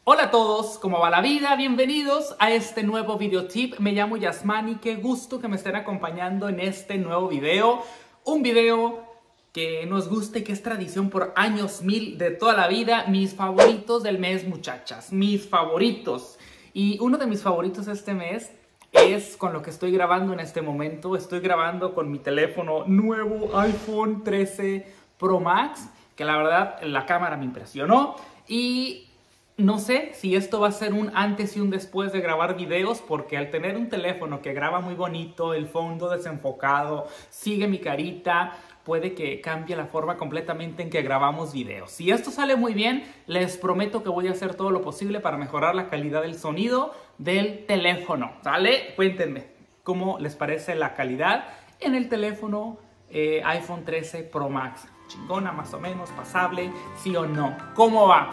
Hola a todos, ¿cómo va la vida? Bienvenidos a este nuevo video tip. Me llamo Yasmani, qué gusto que me estén acompañando en este nuevo video. Un video que nos gusta y que es tradición por años mil de toda la vida. Mis favoritos del mes, muchachas, mis favoritos. Y uno de mis favoritos este mes es con lo que estoy grabando en este momento. Estoy grabando con mi teléfono nuevo iPhone 13 Pro Max, que la verdad la cámara me impresionó. Y no sé si esto va a ser un antes y un después de grabar videos, porque al tener un teléfono que graba muy bonito, el fondo desenfocado, sigue mi carita, puede que cambie la forma completamente en que grabamos videos. Si esto sale muy bien, les prometo que voy a hacer todo lo posible para mejorar la calidad del sonido del teléfono, ¿sale? Cuéntenme cómo les parece la calidad en el teléfono iPhone 13 Pro Max. Chingona, más o menos, pasable, sí o no. ¿Cómo va?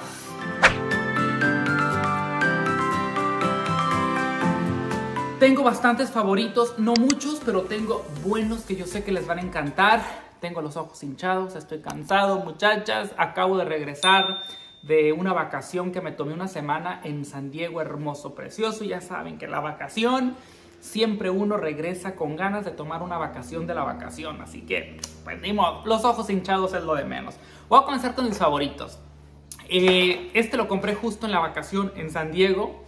Tengo bastantes favoritos, no muchos, pero tengo buenos que yo sé que les van a encantar. Tengo los ojos hinchados, estoy cansado, muchachas. Acabo de regresar de una vacación que me tomé una semana en San Diego, hermoso, precioso. Ya saben que la vacación, siempre uno regresa con ganas de tomar una vacación de la vacación. Así que, pues ni modo, los ojos hinchados es lo de menos. Voy a comenzar con mis favoritos. Este lo compré justo en la vacación en San Diego.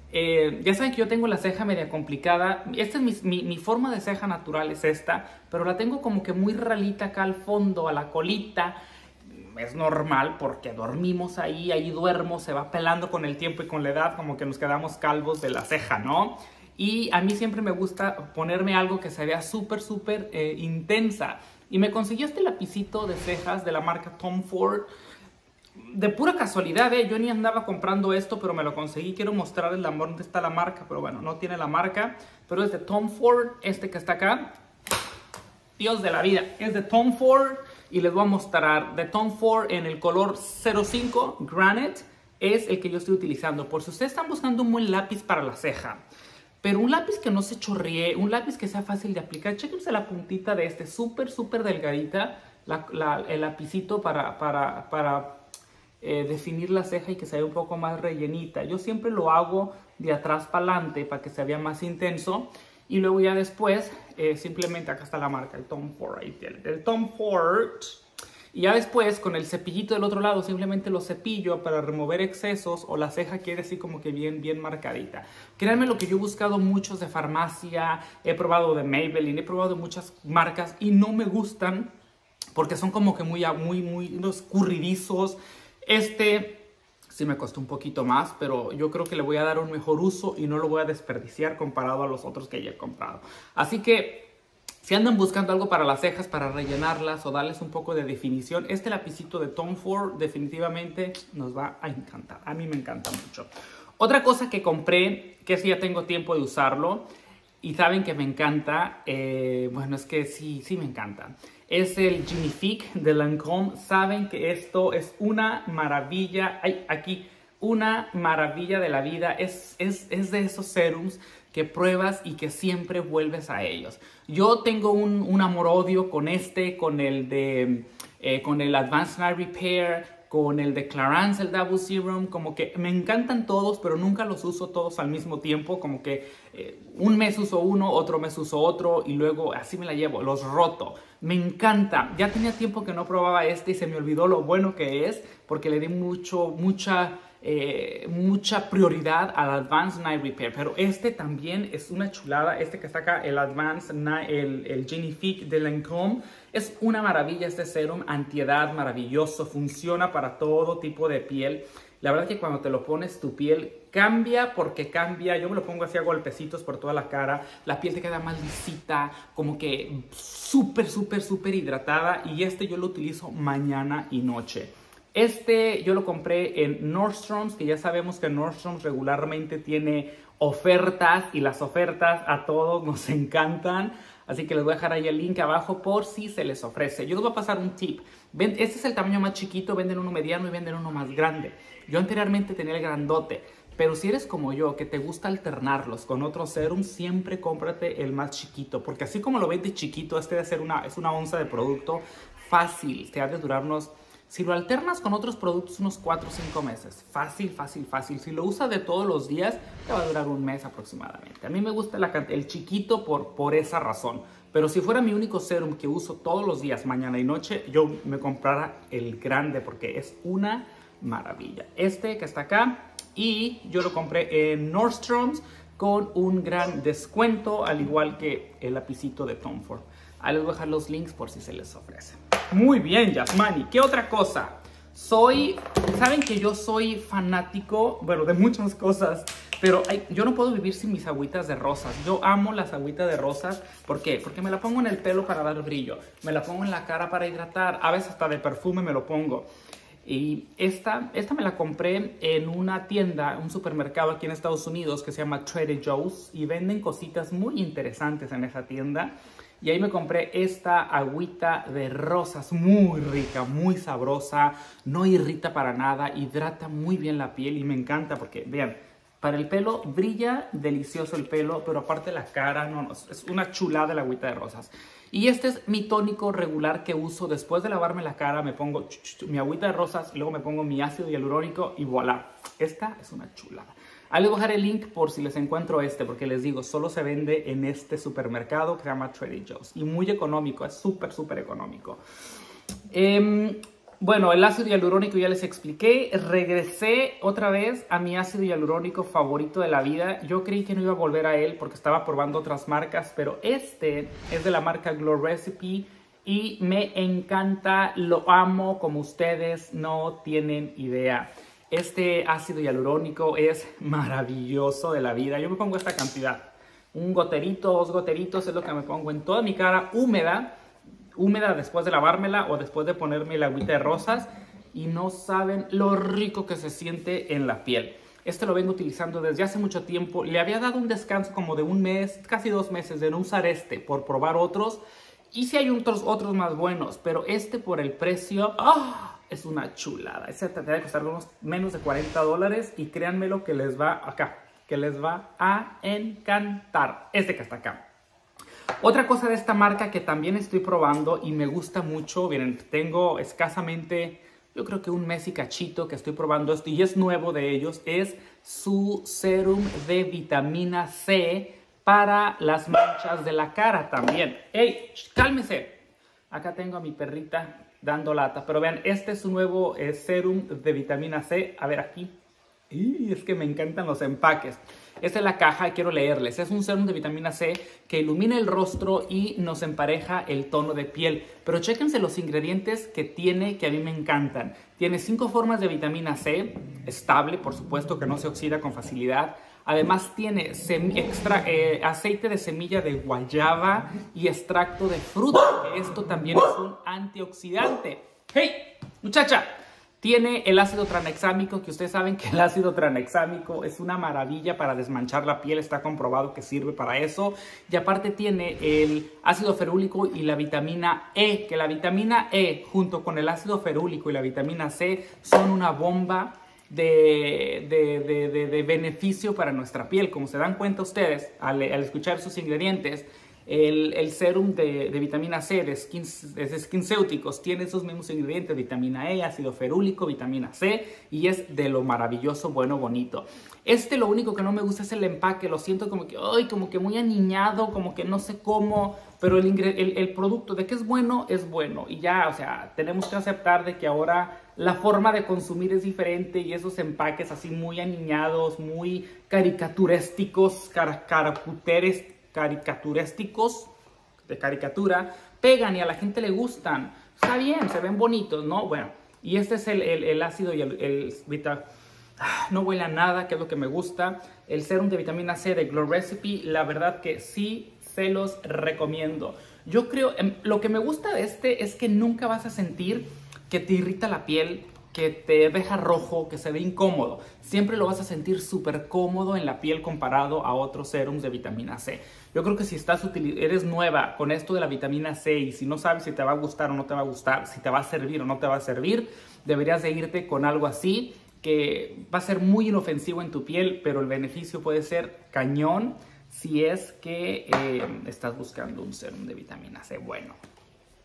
Ya saben que yo tengo la ceja media complicada. Esta es mi forma de ceja natural, es esta, pero la tengo como que muy ralita acá al fondo, a la colita. Es normal porque dormimos ahí duermo, se va pelando con el tiempo y con la edad, como que nos quedamos calvos de la ceja, ¿no? Y a mí siempre me gusta ponerme algo que se vea súper intensa. Y me conseguí este lapicito de cejas de la marca Tom Ford. De pura casualidad, yo ni andaba comprando esto, pero me lo conseguí. Quiero mostrarles dónde está la marca, pero bueno, no tiene la marca. Pero es de Tom Ford, este que está acá. Dios de la vida, es de Tom Ford y les voy a mostrar. De Tom Ford en el color 05, Granite, es el que yo estoy utilizando. Por si ustedes están buscando un buen lápiz para la ceja, pero un lápiz que no se chorree, un lápiz que sea fácil de aplicar. Chéquense la puntita de este, súper delgadita, el lapicito para definir la ceja y que se vea un poco más rellenita. Yo siempre lo hago de atrás para adelante para que se vea más intenso. Y luego ya después, simplemente acá está la marca, el Tom Ford, ahí tiene, el Tom Ford. Y ya después, con el cepillito del otro lado, simplemente lo cepillo para remover excesos o la ceja quede así como que bien marcadita. Créanme lo que yo he buscado muchos de farmacia, he probado de Maybelline, he probado de muchas marcas y no me gustan porque son como que muy escurridizos. Este sí me costó un poquito más, pero yo creo que le voy a dar un mejor uso y no lo voy a desperdiciar comparado a los otros que ya he comprado. Así que si andan buscando algo para las cejas, para rellenarlas o darles un poco de definición, este lapicito de Tom Ford definitivamente nos va a encantar. A mí me encanta mucho. Otra cosa que compré, que sí ya tengo tiempo de usarlo y saben que me encanta, bueno, es que sí me encanta. Es el Genifique de Lancôme. Saben que esto es una maravilla. Ay, aquí, una maravilla de la vida. Es de esos serums que pruebas y que siempre vuelves a ellos. Yo tengo un amor-odio con con el Advanced Night Repair, con el de Clarins, el Double Serum. Como que me encantan todos, pero nunca los uso todos al mismo tiempo. Como que un mes uso uno, otro mes uso otro y luego así me la llevo, los roto. Me encanta. Ya tenía tiempo que no probaba este y se me olvidó lo bueno que es porque le di mucha prioridad al Advanced Night Repair. Pero este también es una chulada. Este que está acá, el Advanced Night, el Genifique de Lancôme, es una maravilla. Este serum antiedad maravilloso, funciona para todo tipo de piel. La verdad que cuando te lo pones, tu piel cambia porque cambia. Yo me lo pongo así a golpecitos por toda la cara. La piel te queda más lisita, como que súper hidratada. Y este yo lo utilizo mañana y noche. Este yo lo compré en Nordstrom's, que ya sabemos que Nordstrom's regularmente tiene ofertas y las ofertas a todos nos encantan. Así que les voy a dejar ahí el link abajo por si se les ofrece. Yo les voy a pasar un tip. Este es el tamaño más chiquito, venden uno mediano y venden uno más grande. Yo anteriormente tenía el grandote, pero si eres como yo, que te gusta alternarlos con otros serums, siempre cómprate el más chiquito. Porque así como lo vendes chiquito, este debe ser es una onza de producto fácil. Te ha de durar unos Si lo alternas con otros productos, unos 4 o 5 meses. Fácil, fácil, fácil. Si lo usas de todos los días, te va a durar un mes aproximadamente. A mí me gusta el chiquito por esa razón. Pero si fuera mi único serum que uso todos los días, mañana y noche, yo me comprara el grande porque es una maravilla. Este que está acá, y yo lo compré en Nordstrom's con un gran descuento, al igual que el lapicito de Tom Ford. Ahí les voy a dejar los links por si se les ofrece. Muy bien, Yasmani. ¿Qué otra cosa? Saben que yo soy fanático, bueno, de muchas cosas, pero yo no puedo vivir sin mis agüitas de rosas. Yo amo las agüitas de rosas. ¿Por qué? Porque me la pongo en el pelo para dar brillo, me la pongo en la cara para hidratar, a veces hasta de perfume me lo pongo. Y esta me la compré en una tienda, un supermercado aquí en Estados Unidos que se llama Trader Joe's, y venden cositas muy interesantes en esa tienda. Y ahí me compré esta agüita de rosas, muy rica, muy sabrosa, no irrita para nada, hidrata muy bien la piel y me encanta porque, vean, para el pelo brilla delicioso el pelo, pero aparte la cara, no, es una chulada la agüita de rosas. Y este es mi tónico regular que uso después de lavarme la cara, me pongo mi agüita de rosas, luego me pongo mi ácido hialurónico y voilà, esta es una chulada. Ahí les voy a dejar el link por si les encuentro porque les digo, solo se vende en este supermercado que se llama Trader Joe's. Y muy económico, es súper, súper económico. Bueno, el ácido hialurónico ya les expliqué. Regresé otra vez a mi ácido hialurónico favorito de la vida. Yo creí que no iba a volver a él porque estaba probando otras marcas, pero este es de la marca Glow Recipe y me encanta, lo amo como ustedes no tienen idea. Este ácido hialurónico es maravilloso de la vida. Yo me pongo esta cantidad. Un goterito, 2 goteritos es lo que me pongo en toda mi cara húmeda después de lavármela o después de ponerme la agüita de rosas. Y no saben lo rico que se siente en la piel. Este lo vengo utilizando desde hace mucho tiempo. Le había dado un descanso como de un mes, casi 2 meses de no usar por probar otros. Y sí hay otros más buenos, pero por el precio... ¡Oh! Es una chulada. Ese te debe costar unos menos de $40 y créanmelo que les va que les va a encantar. Que está acá. Otra cosa de esta marca que también estoy probando y me gusta mucho, miren, tengo escasamente, yo creo que un mes y cachito que estoy probando esto y es nuevo de ellos, es su serum de vitamina C para las manchas de la cara también. ¡Ey! ¡Cálmese! Acá tengo a mi perrita dando lata. Pero vean, este es un nuevo serum de vitamina C. A ver aquí. Y es que me encantan los empaques. Esta es la caja y quiero leerles. Es un serum de vitamina C que ilumina el rostro y nos empareja el tono de piel. Pero chéquense los ingredientes que tiene, que a mí me encantan. Tiene 5 formas de vitamina C, estable, por supuesto, que no se oxida con facilidad. Además tiene aceite de semilla de guayaba y extracto de fruta, que esto también es un antioxidante. ¡Hey, muchacha! Tiene el ácido tranexámico, que ustedes saben que el ácido tranexámico es una maravilla para desmanchar la piel, está comprobado que sirve para eso. Y aparte tiene el ácido ferúlico y la vitamina E, que la vitamina E junto con el ácido ferúlico y la vitamina C son una bomba de beneficio para nuestra piel. Como se dan cuenta ustedes al escuchar sus ingredientes, el serum de vitamina C de SkinCeuticals tiene esos mismos ingredientes: vitamina E, ácido ferúlico, vitamina C, y es de lo maravilloso, bueno, bonito. Lo único que no me gusta es el empaque. Lo siento como que muy aniñado, como que no sé cómo, pero el producto de que es bueno y ya, o sea, tenemos que aceptar de que ahora la forma de consumir es diferente y esos empaques así muy aniñados, muy caricaturescos, caricaturescos de caricatura, pegan y a la gente le gustan. Está bien, se ven bonitos, ¿no? Bueno, y este es el ácido y no huele a nada, que es lo que me gusta. El serum de vitamina C de Glow Recipe, la verdad que sí se los recomiendo. Yo creo, lo que me gusta de es que nunca vas a sentir que te irrita la piel, que te deja rojo, que se ve incómodo. Siempre lo vas a sentir súper cómodo en la piel comparado a otros serums de vitamina C. Yo creo que si eres nueva con esto de la vitamina C y si no sabes si te va a gustar o no te va a gustar, si te va a servir o no te va a servir, deberías de irte con algo así, que va a ser muy inofensivo en tu piel, pero el beneficio puede ser cañón si es que estás buscando un serum de vitamina C bueno.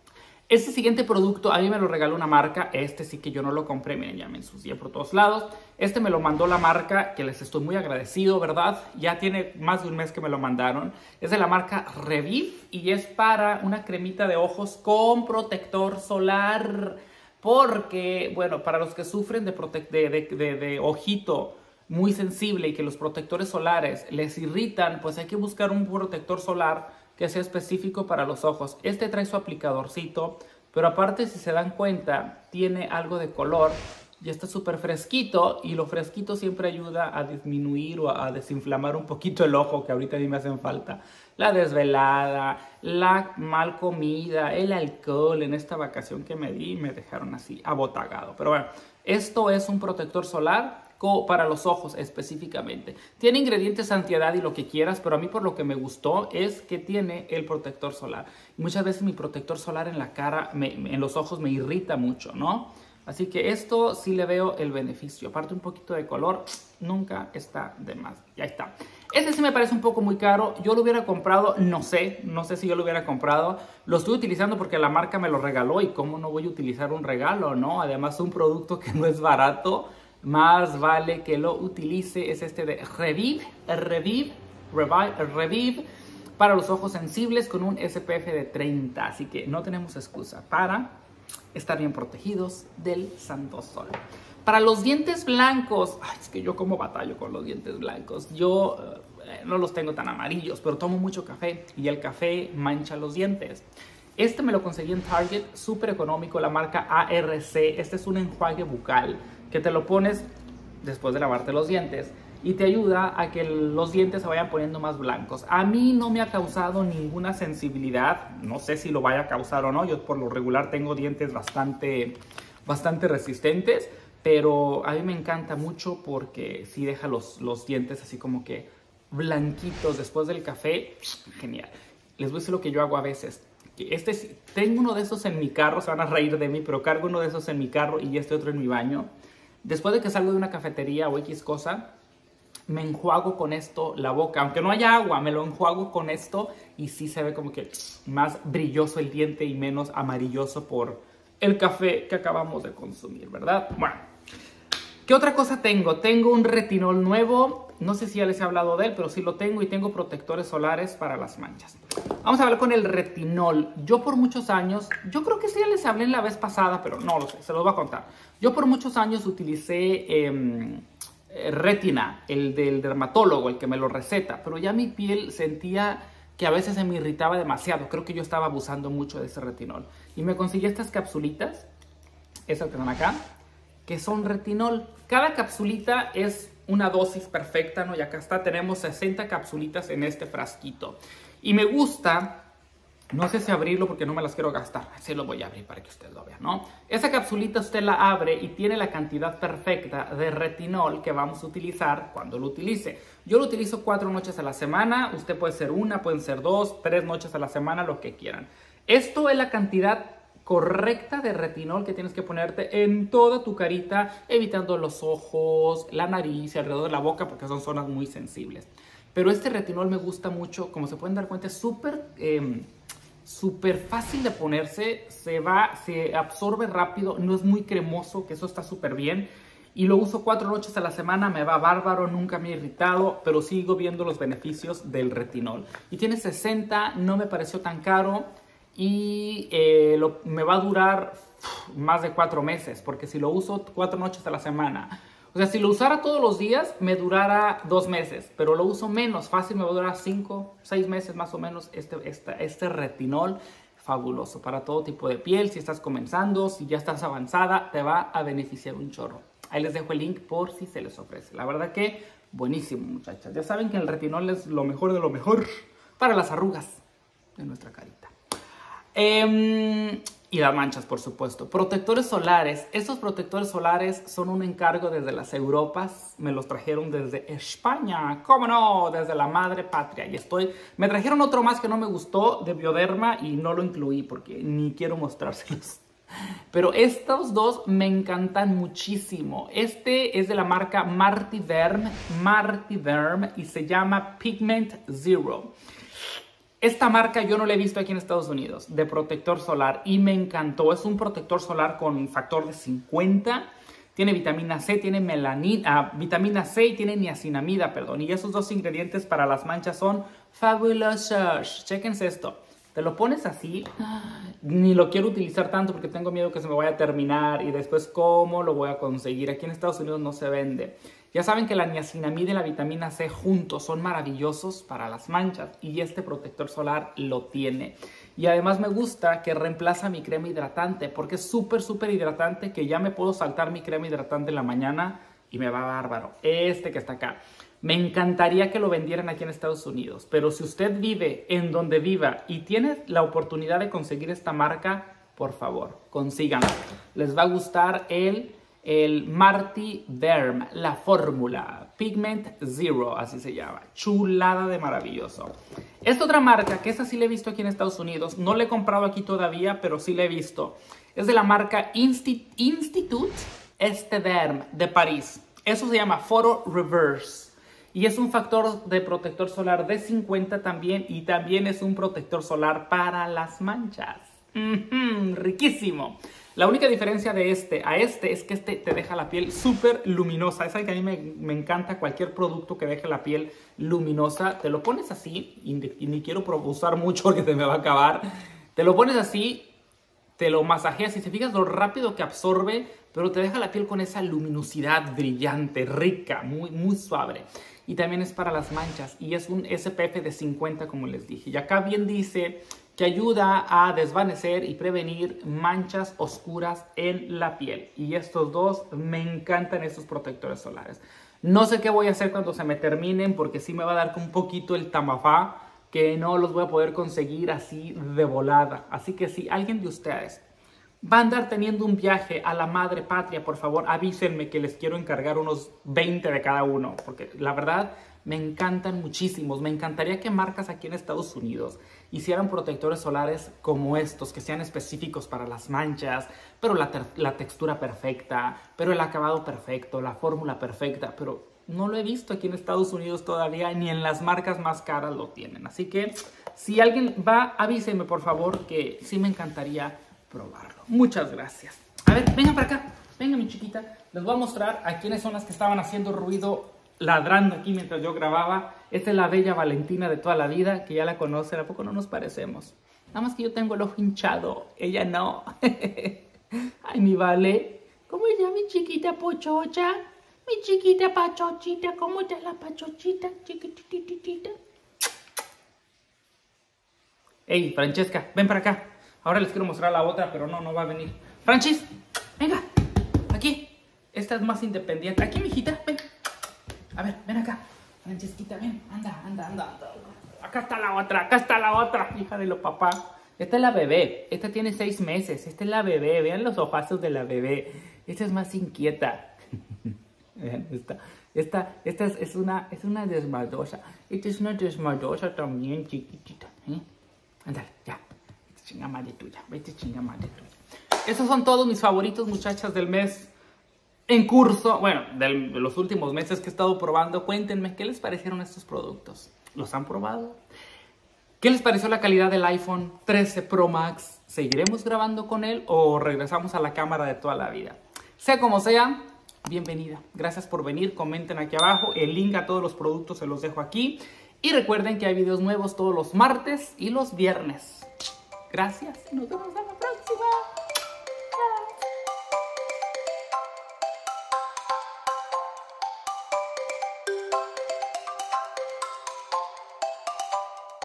Este siguiente producto a mí me lo regaló una marca. Este sí que yo no lo compré. Miren, ya me ensucié por todos lados. Este me lo mandó la marca, que les estoy muy agradecido, ¿verdad? Ya tiene más de un mes que me lo mandaron. Es de la marca Revive y es para una cremita de ojos con protector solar. Porque, bueno, para los que sufren de ojito muy sensible y que los protectores solares les irritan, pues hay que buscar un protector solar que sea específico para los ojos. Este trae su aplicadorcito, pero aparte, si se dan cuenta, tiene algo de color y está súper fresquito, y lo fresquito siempre ayuda a disminuir o a desinflamar un poquito el ojo, que ahorita a mí me hacen falta. La desvelada, la mal comida, el alcohol en esta vacación que me di, me dejaron así abotagado. Pero bueno, esto es un protector solar para los ojos específicamente. Tiene ingredientes antiedad y lo que quieras, pero a mí por lo que me gustó es que tiene el protector solar. Muchas veces mi protector solar en la cara, en los ojos me irrita mucho, ¿no? Así que esto sí le veo el beneficio. Aparte un poquito de color, nunca está de más. Ya está. Este sí me parece un poco muy caro. Yo lo hubiera comprado, no sé si yo lo hubiera comprado. Lo estoy utilizando porque la marca me lo regaló, y cómo no voy a utilizar un regalo, ¿no? Además un producto que no es barato. Más vale que lo utilice. Es este de Revive para los ojos sensibles con un SPF de 30. Así que no tenemos excusa para estar bien protegidos del santo sol. Para los dientes blancos, es que yo como batallo con los dientes blancos. Yo no los tengo tan amarillos, pero tomo mucho café y el café mancha los dientes. Este me lo conseguí en Target, súper económico, la marca ARC. Este es un enjuague bucal que te lo pones después de lavarte los dientes y te ayuda a que los dientes se vayan poniendo más blancos. A mí no me ha causado ninguna sensibilidad, no sé si lo vaya a causar o no. Yo por lo regular tengo dientes bastante resistentes, pero a mí me encanta mucho porque sí deja los dientes así como que blanquitos después del café. Genial. Les voy a decir lo que yo hago a veces. Tengo uno de esos en mi carro, se van a reír de mí, pero cargo uno de esos en mi carro y este otro en mi baño. Después de que salgo de una cafetería o X cosa, me enjuago con esto la boca. Aunque no haya agua, me lo enjuago con esto y sí se ve como que más brilloso el diente y menos amarilloso por el café que acabamos de consumir, ¿verdad? Bueno, ¿qué otra cosa tengo? Tengo un retinol nuevo. No sé si ya les he hablado de él, pero sí lo tengo, y tengo protectores solares para las manchas. Vamos a hablar con el retinol. Yo por muchos años, yo creo que sí ya les hablé en la vez pasada, pero no lo sé, se los voy a contar. Yo por muchos años utilicé Retina, el del dermatólogo, el que me lo receta, pero ya mi piel sentía que a veces se me irritaba demasiado. Creo que yo estaba abusando mucho de ese retinol. Y me conseguí estas capsulitas, esas que están acá, que son retinol. Cada capsulita es una dosis perfecta, ¿no? Y acá está, tenemos 60 capsulitas en este frasquito. Y me gusta, no sé si abrirlo porque no me las quiero gastar. Así lo voy a abrir para que usted lo vea, ¿no? Esa capsulita usted la abre y tiene la cantidad perfecta de retinol que vamos a utilizar cuando lo utilice. Yo lo utilizo 4 noches a la semana. Usted puede ser 1, pueden ser 2, 3 noches a la semana, lo que quieran. Esto es la cantidad correcta de retinol que tienes que ponerte en toda tu carita, evitando los ojos, la nariz y alrededor de la boca, porque son zonas muy sensibles. Pero este retinol me gusta mucho. Como se pueden dar cuenta, es súper fácil de ponerse, se absorbe rápido, no es muy cremoso, que eso está súper bien. Y lo uso 4 noches a la semana, me va bárbaro, nunca me he irritado, pero sigo viendo los beneficios del retinol. Y tiene 60, no me pareció tan caro. Y me va a durar más de 4 meses, porque si lo uso 4 noches a la semana, o sea, si lo usara todos los días, me durara 2 meses, pero lo uso menos, fácil me va a durar 5, 6 meses más o menos este retinol. Fabuloso para todo tipo de piel. Si estás comenzando, si ya estás avanzada, te va a beneficiar un chorro. Ahí les dejo el link por si se les ofrece. La verdad que buenísimo, muchachas. Ya saben que el retinol es lo mejor de lo mejor para las arrugas de nuestra carita. Y las manchas, por supuesto. Protectores solares. Estos protectores solares son un encargo desde las Europas. Me los trajeron desde España. ¿Cómo no? Desde la madre patria. Y me trajeron otro más que no me gustó, de Bioderma, y no lo incluí porque ni quiero mostrárselos. Pero estos dos me encantan muchísimo. Este es de la marca Martiderm y se llama Pigment Zero. Esta marca yo no la he visto aquí en Estados Unidos, de protector solar, y me encantó. Es un protector solar con factor de 50. Tiene vitamina C, tiene melanina, vitamina C y tiene niacinamida, perdón. Y esos dos ingredientes para las manchas son fabulosos. Chéquense esto. Te lo pones así, ni lo quiero utilizar tanto porque tengo miedo que se me vaya a terminar y después cómo lo voy a conseguir. Aquí en Estados Unidos no se vende. Ya saben que la niacinamida y la vitamina C juntos son maravillosos para las manchas y este protector solar lo tiene. Y además me gusta que reemplaza mi crema hidratante porque es súper hidratante, que ya me puedo saltar mi crema hidratante en la mañana y me va bárbaro. Este que está acá. Me encantaría que lo vendieran aquí en Estados Unidos, pero si usted vive en donde viva y tiene la oportunidad de conseguir esta marca, por favor, consíganla. Les va a gustar el Marty Derm, la fórmula Pigment Zero, así se llama. Chulada de maravilloso. Esta otra marca, que esa sí la he visto aquí en Estados Unidos, no la he comprado aquí todavía, pero sí la he visto. Es de la marca Institut Estederm de París. Eso se llama Photo Reverse. Y es un factor de protector solar de 50 también. Y también es un protector solar para las manchas. Riquísimo. La única diferencia de este a este es que este te deja la piel súper luminosa. Es algo que a mí me encanta, cualquier producto que deje la piel luminosa. Te lo pones así, y ni quiero usar mucho porque se me va a acabar. Te lo pones así, te lo masajeas y te fijas lo rápido que absorbe, pero te deja la piel con esa luminosidad brillante, rica, muy suave. Y también es para las manchas y es un SPF de 50, como les dije. Y acá bien dice que ayuda a desvanecer y prevenir manchas oscuras en la piel. Y estos dos, me encantan estos protectores solares. No sé qué voy a hacer cuando se me terminen porque sí me va a dar un poquito el tamafá, que no los voy a poder conseguir así de volada. Así que si alguien de ustedes va a andar teniendo un viaje a la madre patria, por favor, avísenme que les quiero encargar unos 20 de cada uno, porque la verdad me encantan muchísimos. Me encantaría que marcas aquí en Estados Unidos hicieran protectores solares como estos, que sean específicos para las manchas, pero la textura perfecta, pero el acabado perfecto, la fórmula perfecta, pero no lo he visto aquí en Estados Unidos todavía, ni en las marcas más caras lo tienen. Así que si alguien va, avísenme por favor, que sí me encantaría probarlo. Muchas gracias. A ver, vengan para acá. Venga, mi chiquita. Les voy a mostrar a quiénes son las que estaban haciendo ruido, ladrando aquí mientras yo grababa. Esta es la bella Valentina de toda la vida, que ya la conocen. ¿A poco no nos parecemos? Nada más que yo tengo el ojo hinchado. Ella no. Ay, mi Vale. ¿Cómo es ya mi chiquita pochocha? Mi chiquita pachochita. ¿Cómo está la pachochita? Chiquitititita. Ey, Francesca, ven para acá. Ahora les quiero mostrar la otra, pero no va a venir. Francis, venga, aquí. Esta es más independiente. Aquí, mijita, ven. A ver, ven acá. Francesquita, ven, anda. Acá está la otra, hija de los papás. Esta es la bebé, esta tiene 6 meses. Esta es la bebé, vean los ojazos de la bebé. Esta es más inquieta. Vean, esta es una desmadrosa. Esta es una desmadrosa también, chiquitita. Ándale, ya. Chinga madre tuya, vete chinga madre tuya. Esos son todos mis favoritos, muchachas, del mes en curso. Bueno, de los últimos meses que he estado probando. Cuéntenme, ¿qué les parecieron estos productos? ¿Los han probado? ¿Qué les pareció la calidad del iPhone 13 Pro Max? ¿Seguiremos grabando con él o regresamos a la cámara de toda la vida? Sea como sea, bienvenida. Gracias por venir. Comenten aquí abajo. El link a todos los productos se los dejo aquí. Y recuerden que hay videos nuevos todos los martes y los viernes. Gracias y nos vemos.